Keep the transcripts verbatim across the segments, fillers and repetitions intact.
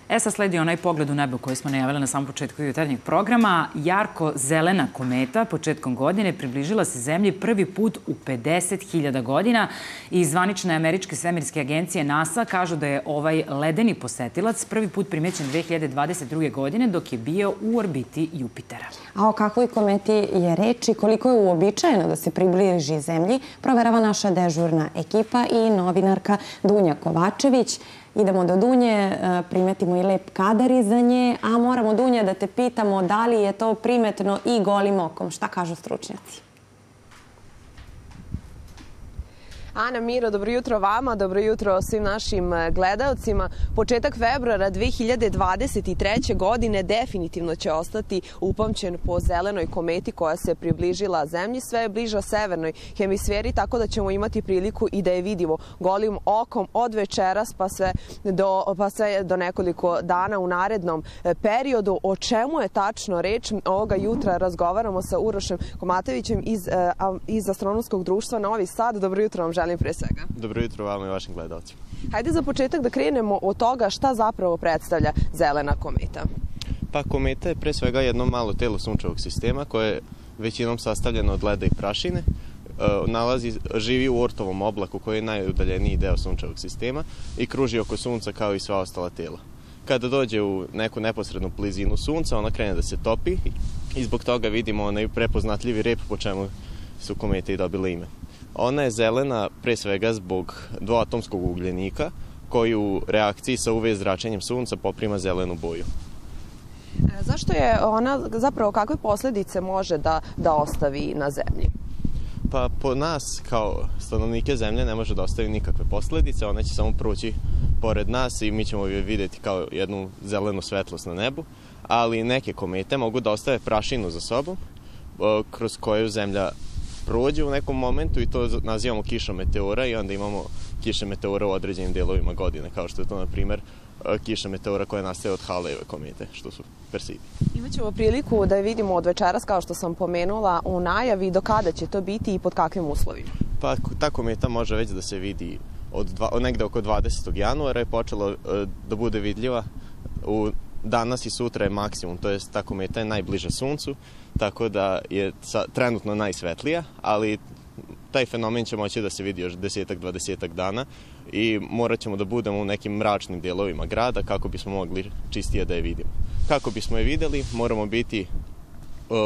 E sad sledi onaj pogled u nebo koji smo najavili na samom početku jutarnjeg programa. Jarko-zelena kometa početkom godine približila se Zemlji prvi put u pedeset hiljada godina i zvanične američke svemirske agencije NASA kažu da je ovaj ledeni posetilac prvi put primećen dve hiljade dvadeset druge. godine dok je bio u orbiti Jupitera. A o kakvoj kometi je reč i koliko je uobičajeno da se približi Zemlji, proverava naša dežurna ekipa i novinarka Dunja Kovačević. Idemo do Dunje, primetimo i lep kadar iza nje, a moramo, Dunja, da te pitamo da li je to primetno i golim okom. Šta kažu stručnjaci? Ana, Miro, dobro jutro vama, dobro jutro svim našim gledaocima. Početak februara dve hiljade dvadeset treće. godine definitivno će ostati upamćen po zelenoj kometi koja se približila Zemlji. Sve je bliža severnoj hemisferi, tako da ćemo imati priliku i da je vidimo golim okom od večeras pa sve do, pa sve do nekoliko dana u narednom periodu. O čemu je tačno reč? Ovoga jutra razgovaramo sa Urošem Komatevićem iz, iz Astronomskog društva Novi Sad. Dobro jutro vam želim. Pre svega. Dobro jutro vama i vašim gledalcima. Hajde za početak da krenemo od toga šta zapravo predstavlja zelena kometa. Pa kometa je pre svega jedno malo telo sunčevog sistema koje je većinom sastavljeno od leda i prašine. Nalazi, živi u Ortovom oblaku koji je najudaljeniji deo sunčevog sistema i kruži oko sunca kao i sva ostala tela. Kada dođe u neku neposrednu blizinu sunca, ona krene da se topi i zbog toga vidimo onaj prepoznatljivi rep po čemu su komete i dobile ime. Ona je zelena pre svega zbog dvoatomskog ugljenika koji u reakciji sa U V zračenjem sunca poprima zelenu boju. Zašto je ona, zapravo kakve posljedice može da, da ostavi na Zemlji? Pa po nas kao stanovnike Zemlje ne može da ostavi nikakve posljedice, ona će samo proći pored nas i mi ćemo je vidjeti kao jednu zelenu svetlost na nebu, ali neke komete mogu da ostave prašinu za sobom kroz koju Zemlja prođe u nekom momentu i to nazivamo kišom meteora i onda imamo kiše meteora u određenim delovima godine, kao što je to, na primjer, kiša meteora koja nastaje od Halejeve komete, što su Persidi. Imaćemo priliku da je vidimo od večeras, kao što sam pomenula, u najavi. Do kada će to biti i pod kakvim uslovima? Pa ta kometa može već da se vidi od dva, negde oko dvadesetog januara je počela da bude vidljiva. U danas i sutra je maksimum, to je ta kometa je najbliža suncu, tako da je trenutno najsvetlija, ali taj fenomen će moći da se vidi još desetak, dvadesetak dana i morat ćemo da budemo u nekim mračnim dijelovima grada kako bismo mogli čistije da je vidimo. Kako bismo je videli, moramo biti uh,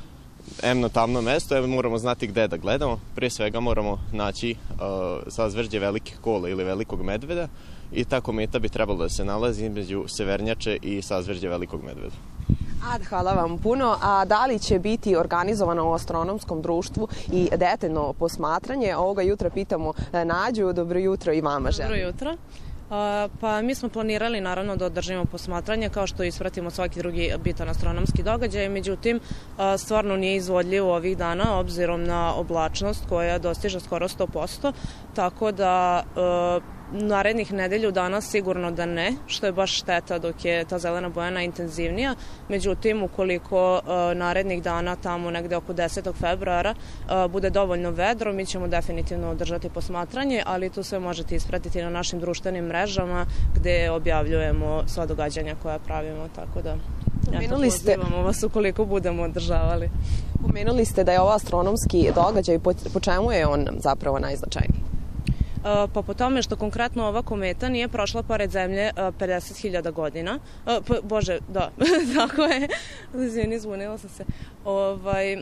em na tamno mesto, em moramo znati gde da gledamo. Prije svega moramo naći uh, sazvežđe velikih kola ili velikog medveda i ta kometa bi trebalo da se nalazi između Severnjače i sazvežđe velikog medveda. Ad, hvala vam puno. A da li će biti organizovano u Astronomskom društvu i detaljno posmatranje? Ovoga jutra pitamo Nađu. Dobro jutro i vama želim. Dobro jutro. Pa mi smo planirali naravno da održimo posmatranje kao što ispratimo svaki drugi bitan astronomski događaj, međutim stvarno nije izvodljivo ovih dana obzirom na oblačnost koja dostiže skoro sto posto, tako da narednih nedelju dana sigurno da ne, što je baš šteta dok je ta zelena boja najintenzivnija. Međutim, ukoliko narednih dana tamo negde oko desetog februara bude dovoljno vedro, mi ćemo definitivno održati posmatranje, ali to sve možete ispratiti na našim društvenim mrežama gde objavljujemo sva događanja koja pravimo, tako da Pomenuli ste, pozivamo vas ukoliko budemo održavali. Pomenuli ste da je ovo astronomski događaj, po, po čemu je on zapravo najznačajniji? Pa po tome što konkretno ova kometa nije prošla pored Zemlje pedeset hiljada godina. Bože, da, tako je. Izvini, zbunila sam se. Ovaj...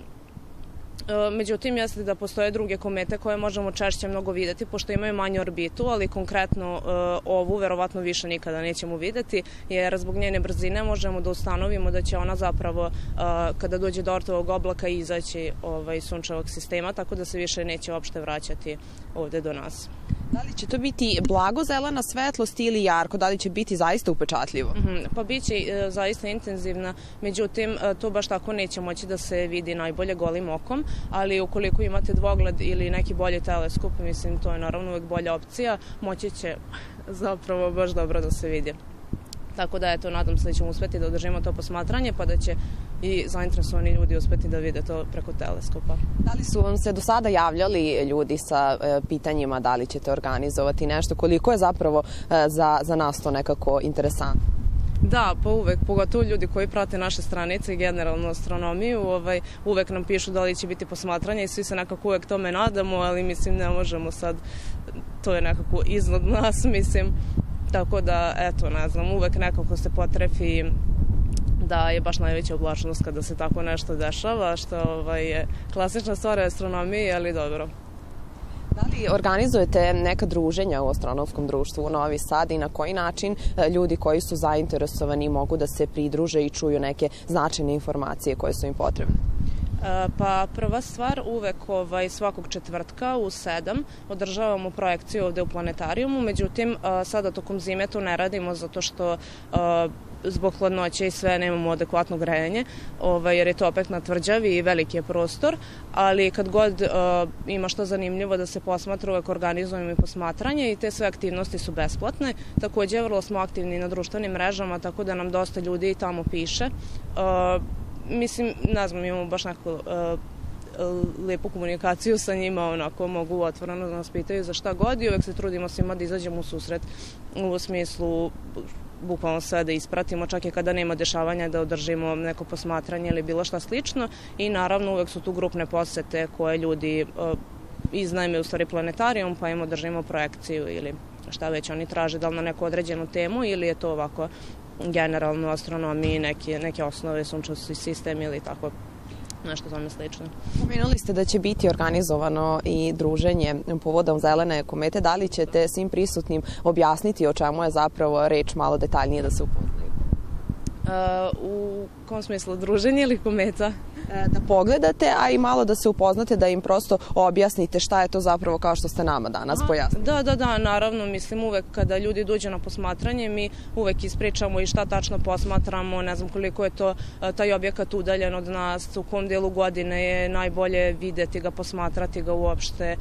Međutim, jeste da postoje druge komete koje možemo češće mnogo videti, pošto imaju manju orbitu, ali konkretno ovu verovatno više nikada nećemo videti, jer zbog njene brzine možemo da ustanovimo da će ona zapravo, kada dođe do Ortovog oblaka, izaći iz sunčevog sistema, tako da se više neće uopšte vraćati ovde do nas. Da li će to biti blago zelena svetlost ili jarko? Da li će biti zaista upečatljivo? Pa bit će zaista intenzivna, međutim to baš tako neće moći da se vidi najbolje golim okom, ali ukoliko imate dvogled ili neki bolji teleskop, mislim to je naravno uvek bolja opcija, moći će zapravo baš dobro da se vidi. Tako da, eto, nadam se da ćemo uspeti da održimo to posmatranje, pa da će i zainteresovani ljudi uspeti da vide to preko teleskopa. Da li su vam se do sada javljali ljudi sa e, pitanjima da li ćete organizovati nešto? Koliko je zapravo e, za, za nas to nekako interesantno? Da, pa uvek, pogotovo ljudi koji prate naše stranice i generalnu astronomiju, ovaj, uvek nam pišu da li će biti posmatranja i svi se nekako uvek tome nadamo, ali mislim ne možemo sad, to je nekako iznad nas, mislim. Tako da, eto, ne znam, uvek nekako se potrefi da je baš najveća oblačnost kada se tako nešto dešava, što ovaj, je klasična stvar astronomije, ali dobro. Da li organizujete neka druženja u astronomskom društvu u Novi Sad i na koji način ljudi koji su zainteresovani mogu da se pridruže i čuju neke značajne informacije koje su im potrebne? Pa prva stvar, uvek ovaj, svakog četvrtka u sedam održavamo projekciju ovde u planetarijumu, međutim sada tokom zime to ne radimo zato što zbog hladnoće i sve nemamo adekvatno grejanje, ovaj, jer je to opet na tvrđavi i veliki je prostor, ali kad god uh, ima što zanimljivo da se posmatra, uvek organizujemo i posmatranje i te sve aktivnosti su besplatne. Takođe, vrlo smo aktivni na društvenim mrežama, tako da nam dosta ljudi i tamo piše. Uh, mislim, ne znam, imamo baš neku uh, lepu komunikaciju sa njima, onako mogu otvoreno da nas pitaju za šta god i uvek se trudimo svima da izađemo u susret u smislu bukvalno sve da ispratimo, čak i kada nema dešavanja da održimo neko posmatranje ili bilo šta slično i naravno uvek su tu grupne posete koje ljudi uh, iznajme u stvari planetarijum pa im održimo projekciju ili šta već oni traže, da li na neku određenu temu ili je to ovako generalno astronomiji, neke, neke osnove, sunčevi sistem ili tako nešto tome slično. Pomenuli ste da će biti organizovano i druženje povodom zelene komete. Da li ćete svim prisutnim objasniti o čemu je zapravo reč, malo detaljnije da se upoznaju? Uh, u kom smislu, druženje ili kometa? Da pogledate, a i malo da se upoznate, da im prosto objasnite šta je to zapravo kao što ste nama danas pojasnili. Da, da, da, naravno, mislim uvek kada ljudi dođu na posmatranje, mi uvek ispričamo i šta tačno posmatramo, ne znam koliko je to taj objekat udaljen od nas, u kom delu godine je najbolje videti ga, posmatrati ga uopšte,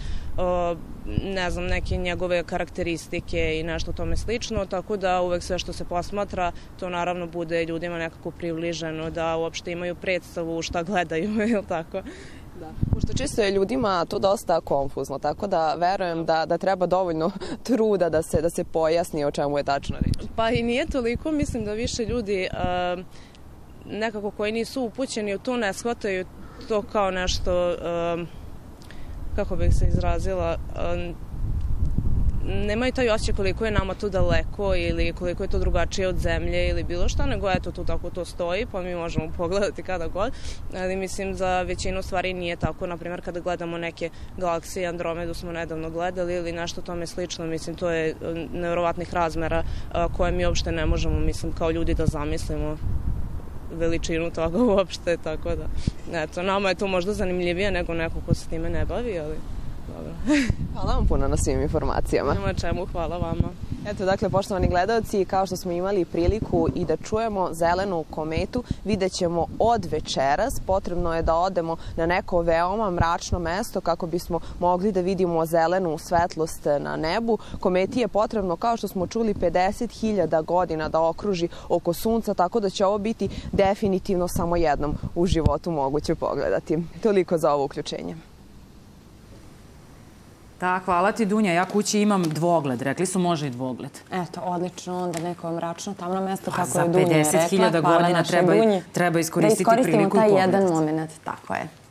ne znam, neke njegove karakteristike i nešto tome slično, tako da uvek sve što se posmatra, to naravno bude ljudima nekako približeno, da uopšte imaju predstavu šta gledaju, ili tako? Da. Pošto često je ljudima to dosta konfuzno, tako da verujem da, da treba dovoljno truda da se, da se pojasni o čemu je tačno reč. Pa i nije toliko, mislim da više ljudi uh, nekako koji nisu upućeni u to ne shvataju to kao nešto, uh, kako bih se izrazila, uh, nemaju taj osjećaj koliko je nama tu daleko ili koliko je to drugačije od zemlje ili bilo šta, nego eto tu tako to stoji pa mi možemo pogledati kada god, ali mislim za većinu stvari nije tako, na primjer kada gledamo neke galaksije, Andromedu smo nedavno gledali ili nešto tome slično, mislim to je nevjerovatnih razmera koje mi uopšte ne možemo, mislim kao ljudi da zamislimo veličinu toga uopšte, tako da eto, nama je to možda zanimljivije nego neko ko se time ne bavi, ali dobro. Hvala vam puno na svim informacijama. Nema čemu, hvala vama. Eto, dakle, poštovani gledalci, kao što smo imali priliku i da čujemo zelenu kometu, vidjet ćemo od večeras. Potrebno je da odemo na neko veoma mračno mesto kako bismo mogli da vidimo zelenu svetlost na nebu. Kometi je potrebno, kao što smo čuli, pedeset hiljada godina da okruži oko Sunca, tako da će ovo biti definitivno samo jednom u životu moguće pogledati. Toliko za ovo uključenje. Da, hvala ti Dunja. Ja kući imam dvogled. Rekli su može i dvogled. Eto, odlično. Onda neko mračno tamno mesto, pa kako je Dunja rekla. Za pedeset hiljada godina treba, treba iskoristiti priliku i pogled. Da iskoristimo taj jedan moment. Tako je.